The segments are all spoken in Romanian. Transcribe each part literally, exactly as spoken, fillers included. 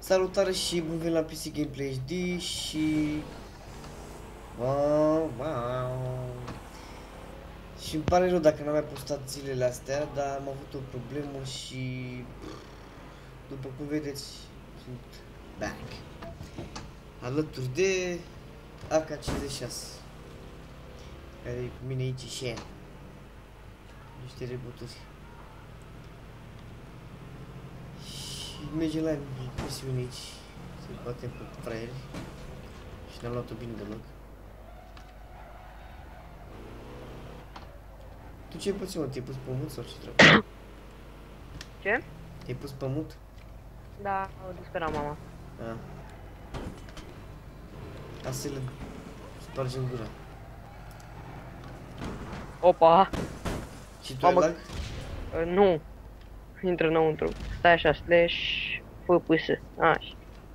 Salutare și bun venit la P C Gameplay H D și... Wow, wow. Și îmi pare rău dacă n-am mai postat zilele astea, dar am avut o problemă și... După cum vedeți, sunt back. Alături de A K cincizeci și șase, care e cu mine aici și ea. Niște rebooturi. Și mergem la misiune aici, să batem pe fraieri. Și ne-am luat-o bine deloc. Tu ce ai pus, mă? Te-ai pus pe mut sau ce treabă? Ce? Te-ai pus pe mut? Da, o dispera mama. A. Asta să le spargem gura. Opa! Și tu ai lag? Uh, nu. Intră înăuntru. Stai așa, slash F P S. Așa.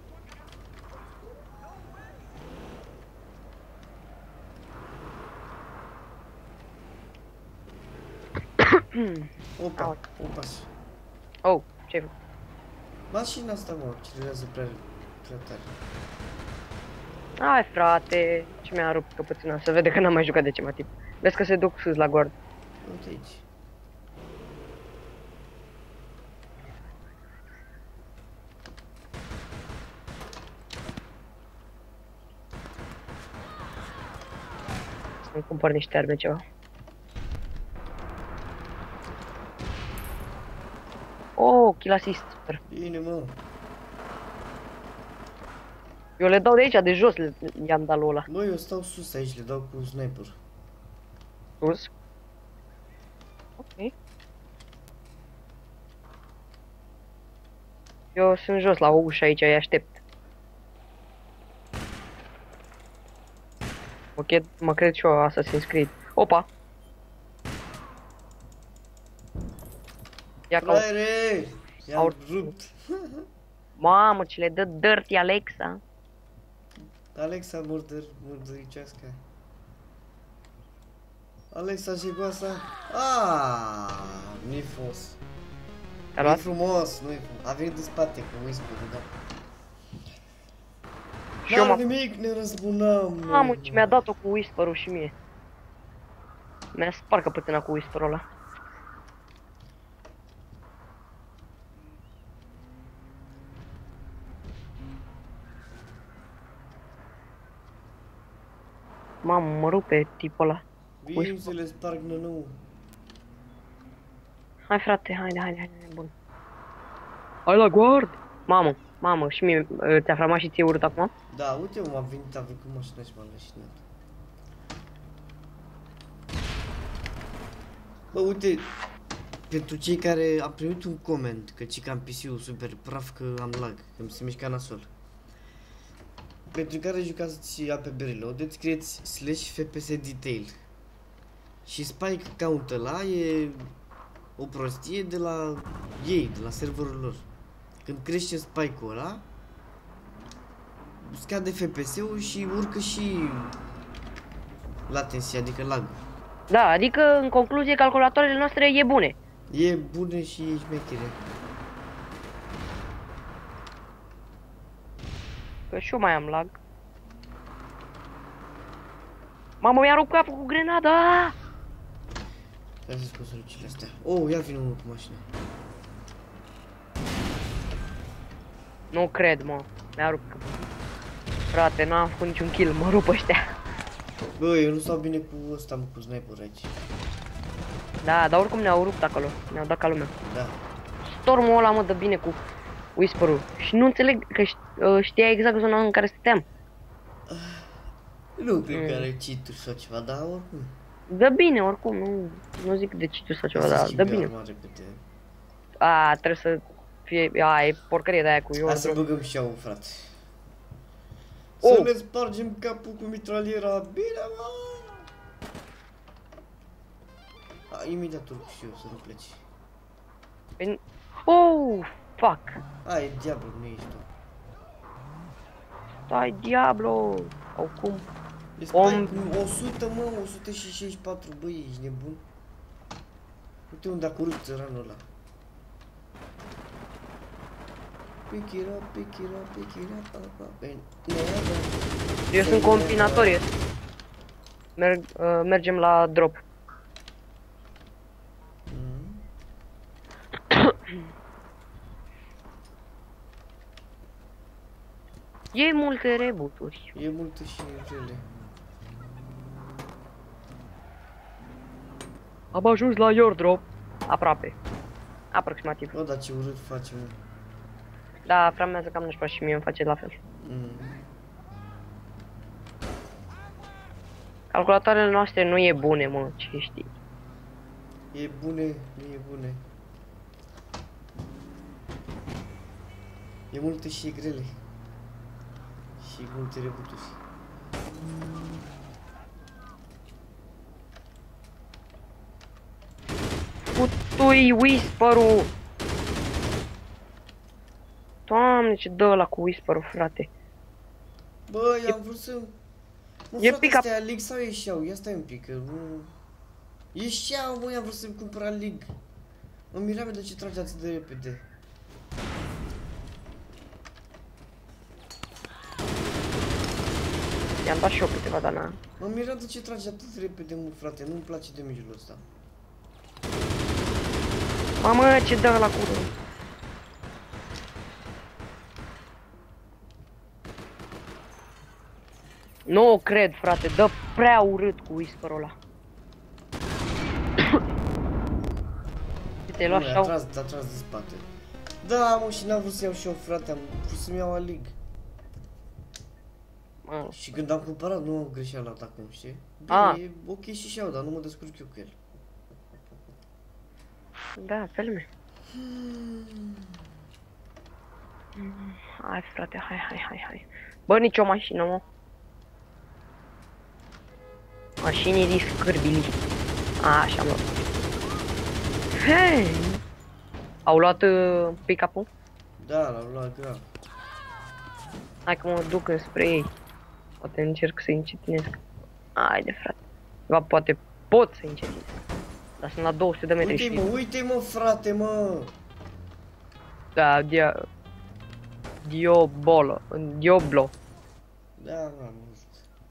Opa, Au. opa. Oh, ce-ai făcut? Mașina asta, mă, accelerează prea, prea tare. Hai, frate, ce mi-a rupt căpățâna, să vede că n-am mai jucat de ceva timp. Vezi că se duc sus la gord. Uite aici. Să-mi cumpăr niște arme ceva. Oh, kill assist, super. Bine, mă. Eu le dau de aici, de jos, i-am dat lui ăla. Mă, eu stau sus aici, le dau cu sniper. Sus? Ok. Eu sunt jos la o ușă aici, îi aștept. Mă cred, mă cred și eu Assassin's Creed. Opa! Ia ca... Fraiere! I-am Au- rupt. Mamă, ce le dă dirty Alexa. Alexa murdăr, murdăricească. Alexa și goasa. Aaaa, nu-i frumos. Te-a Nu-i luat? frumos, nu-i frumos. A venit în spate cu whisper-ul, da. Și eu N-are m-am... nimic, ne răzbunăm. Mamă, ce mi-a dat-o cu whisper-ul și mie. Mi-a spart căpătâna cu whisper-ul ăla. Mamă, mă rupe tipul ăla. Vin să le sparg nănou. Hai frate, haide, haide, haide, bun. Hai la guard! Mamă, mamă, și mie, ți-a framat și ție urât acum? Da, uite, m-a venit, a venit cu mașina și m-a leșinat. Bă, uite, pentru cei care a primit un coment că cică am P C-ul super praf, că am lag, că mi se mișca nasol. Pentru care jucați A P B Reloaded, scrieți slash F P S detail. Și spike count ăla e o prostie de la ei, de la serverul lor. Când crește spike-ul ăla, scade F P S-ul și urcă și latency, adică lag. Da, adică, în concluzie, calculatoarele noastre e bune. E bune și e șmechere. Că și eu mai am lag. Mamă, mi-a rupt capul cu grenada! Hai să scos lucile astea. Oh, ia vine unul cu mașina. Nu cred, mă. Mi-a rupt capul. Frate, n-am făcut niciun kill, mă rup ăștia. Bă, eu nu stau bine cu ăsta, mă, cu sniper aici. Da, dar oricum ne-au rupt acolo. Ne-au dat ca lumea. Da. Stormul ăla mă dă bine cu whisper-ul. Și nu înțeleg că știa exact zona în care stăteam. Nu cred Mm. că are cheat-uri sau ceva, dar oricum. Dă bine, oricum, nu, nu zic de ce sau ceva, Să dar schimbi dă bine. arma repede. A, trebuie să fie, a, e porcărie de aia cu eu. Hai să băgăm și eu, frate. Oh. Să ne spargem capul cu mitraliera. Bine, mă! A, imediat urc și eu, să nu pleci. Păi- Oh, fuck. A, e Diablo, nu ești tu. Stai, Diablo. Au cum? E Om- spike, o sută, mă, o sută șaizeci și patru, băi, ești nebun? Uite unde a curut țăranul ăla. pick it up, pick it up, pick it up, up, up, and never. Eu sunt combinatorie. Merg, uh, mergem la drop. Mm. E multe rebooturi. E multe și rele. Am ajuns la your drop. Aproape. Aproximativ. Bă, dar ce urât facem. Da, framează cam nașpa și mie îmi face la fel. Mm. Calculatoarele noastre nu e bune, mă, ce știi. E bune, nu e bune. E multe și e grele. Și multe rebuturi. Putui Whisper-ul! Doamne, ce dă ăla cu Whisper-ul, frate. Bă, i-am vrut să... Mă, E frate, pick-up. astea League sau ieșeau? Ia stai un pic, că nu... Ieșeau, bă, i-am vrut să-mi cumpăra League. Mă miram de ce trage atât de repede. I-am dat și eu câteva, dar n-am. Mă miram de ce trage atât de repede, mă, frate, nu-mi place de mijlul ăsta. Mamă, ce dă ăla cu... Nu cred, frate, dă prea urât cu Whisper-ul ăla. Te-ai luat Nu, și a au... tras, a tras de spate. Da, mă, și n-am vrut să iau și eu, frate, am vrut să-mi iau a League. Mă, Și când am cumpărat, nu am greșeala acum, știi? Bine, Ah. e ok și și-au, dar nu mă descurc eu cu el. da, filme. Hai, frate, hai, hai, hai, hai. Bă, nicio mașină, mă. Mașinii scârbili. Așa, mă. Hei! Au luat uh, pick-up-ul? Da, l-am luat grav. Hai că mă duc înspre ei. Poate încerc să-i încetinesc. Haide, frate. Ba, poate pot să-i încetinesc. Dar sunt la două sute de metri. Uite-i, mă, uite-i, mă, frate, mă! Da, dia... Diobolo. Dioblo. Da, mă, am văzut.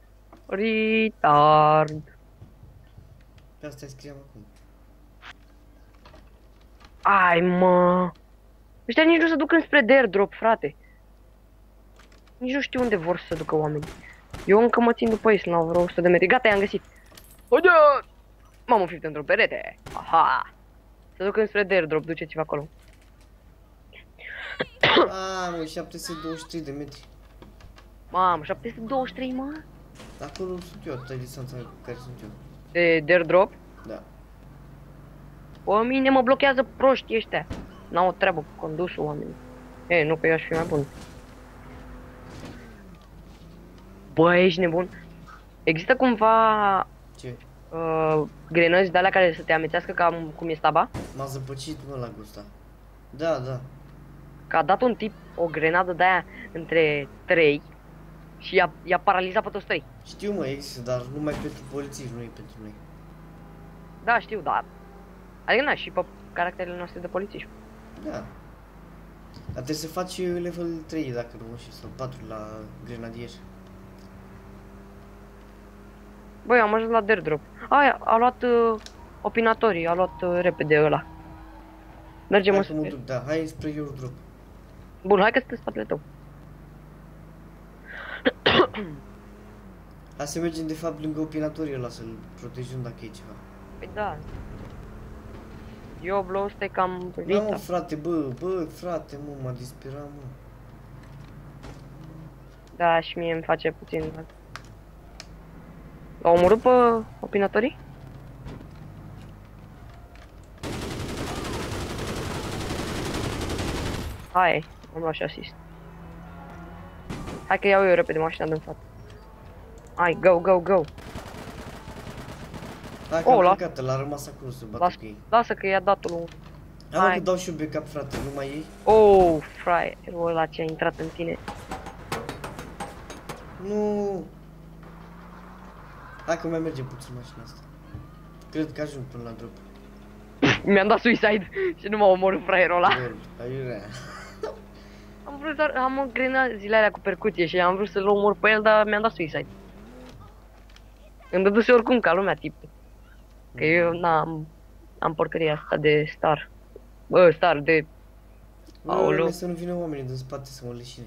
Retard. Pe asta scriam acum. Ai, mă. Ăștia nici nu se duc înspre de airdrop, frate. Nici nu știu unde vor să se ducă oamenii. Eu încă mă țin după ei, sunt la vreo o sută de metri. Gata, i-am găsit. Haide! M-am înfipt într-un perete. Aha! Se duc înspre de airdrop, duceți-vă acolo. A, mă, șapte sute douăzeci și trei de metri. Mamă, șapte sute douăzeci și trei, mă? Acolo sunt eu, atâta distanța care sunt eu. De, de airdrop? Da. Pe mine mă blochează proștii ăștia. N-au o treabă cu condusul oamenii. E, nu că eu aș fi mai bun. Bă, ești nebun? Există cumva Ce? uh, grenăzi de alea care să te amețească cam cum e staba? M-a zăpăcit, mă, la gusta. Da, da. Că a dat un tip o grenadă de aia între trei și i-a, i-a paralizat pe toți trei. Știu, mă, există, dar numai pentru polițiști, nu e pentru noi. Da, știu, dar... Adică na, și pe caracterele noastre de polițiști. Da. Dar trebuie să faci level trei, dacă nu știu, sau patru la grenadier. Băi, am ajuns la airdrop. Aia, a luat uh, opinatorii, a luat uh, repede ăla. Mergem Hai că mă înspre... duc, da, hai spre your drop. Bun, hai că stă în spatele tău. Hai să mergem de fapt lângă opinatorii ăla să-l protejăm dacă e ceva. Păi da. Diablo ăsta e cam Da, vita. mă, frate, bă, bă, frate, mă, m-a disperat, mă. Da, și mie îmi face puțin. L-au omorât pe opinatorii? Hai, am luat și asist. Hai că iau eu repede mașina din față. Hai, go, go, go. Hai că Oh, am la- plecat, l-a rămas acolo să bată Las, cu ei. lasă că i-a dat unul. Hai, mă, hai. că dau și eu backup, frate, nu mai ei? Oh, fraierul ăla ce a intrat în tine. Nu. Hai că mai mergem puțin mașina asta. Cred că ajung până la drop. Mi-am dat suicide și nu m-a omorât fraierul ăla. Lol, aiurea. Am vrut să am îngrenat zilele alea cu percuție și am vrut să-l omor pe el, dar mi-am dat suicide. Îmi dăduse oricum ca lumea tip. Că eu n-am am porcăria asta de star. Bă, star de... Aoleu. Bă, să nu vină oamenii din spate să mă leșine.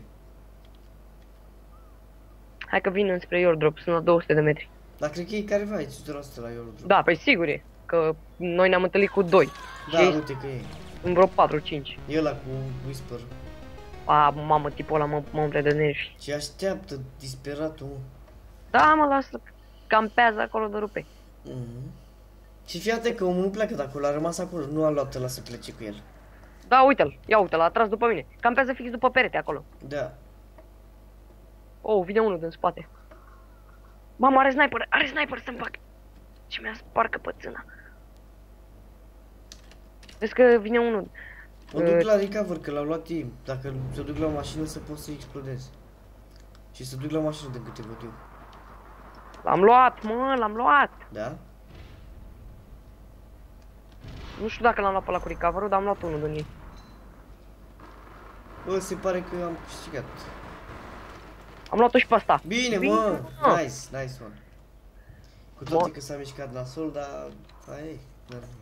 Hai că vin înspre airdrop, sunt la două sute de metri. Dar cred că e careva aici, o sută la sută la airdrop. Da, păi sigur e, că noi ne-am întâlnit cu doi. Da, și uite că e. în vreo patru cinci. E ăla cu Whisper. A, mamă, tipul ăla mă, mă umple de nervi. Ce așteaptă disperatul, mă. Da, mă, lasă, campează acolo de rupe. Mhm. Și fii atent că omul nu pleacă de acolo, a rămas acolo, nu a luat ăla să plece cu el. Da, uite-l, ia uite-l, a tras după mine. Campează fix după perete acolo. Da. Oh, vine unul din spate. Mamă, are sniper, are sniper să-mi fac. Și mi-a spart căpățâna. Vezi că vine unul. Mă duc la recover, că l-au luat ei. Dacă se duc la o mașină, să pot să-i explodez. Și să duc la mașină de câte văd eu. L-am luat, mă, l-am luat. Da? Nu știu dacă l-am luat pe la cu recover-ul, dar am luat unul din ei. Bă, se pare că am câștigat. Am luat-o și pe asta. Bine, Bine, mă! mă. Nice, nice one. Cu toate că s-a mișcat nasol, dar... aia e, n-are nimic.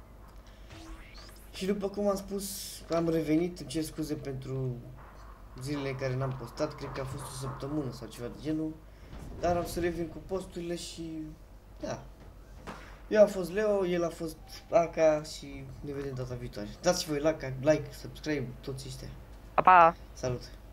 Și după cum am spus, am revenit, îmi cer scuze pentru zilele în care n-am postat, cred că a fost o săptămână sau ceva de genul. Dar am să revin cu posturile și... da. Eu am fost Leo, el a fost Aka și ne vedem data viitoare. Dați-vă like, like, subscribe, toți ăștia. Pa, pa. Salut!